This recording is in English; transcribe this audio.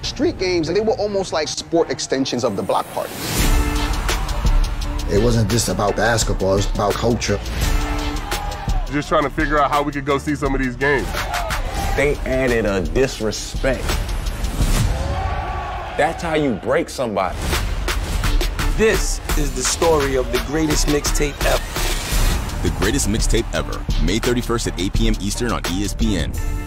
Street games, they were almost like sport extensions of the block parties. It wasn't just about basketball, it was about culture. Just trying to figure out how we could go see some of these games. They added a disrespect. That's how you break somebody. This is the story of the greatest mixtape ever. The greatest mixtape ever. May 31st at 8 p.m. Eastern on ESPN.